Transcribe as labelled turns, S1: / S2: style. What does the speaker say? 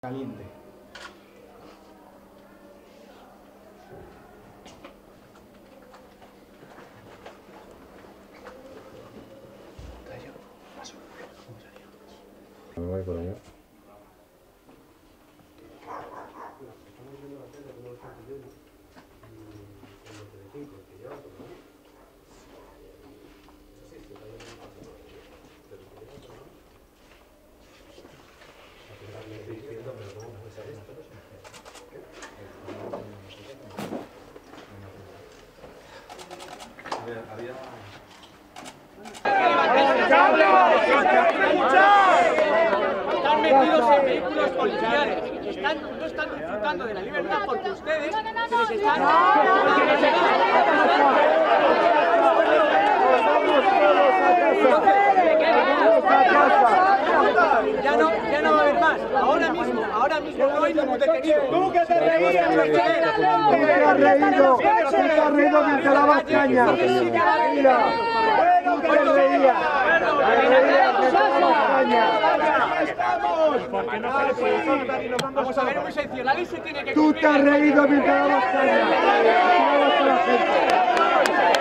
S1: Caliente.
S2: Me voy por allá.
S3: Están metidos en vehículos policiales. No están disfrutando de la libertad porque ustedes se les están... Ya no va a haber más. Ahora mismo no hay ningún detenido. ¡Tú que te reías! ¡Tú te has reído mientras lavas caña! ¡Mira! ¡Tú te reías! Porque no se le puede soltar y nos vamos a ver muy sencillo. La ley se tiene que cumplir. Tú te has reído mientras lavas caña.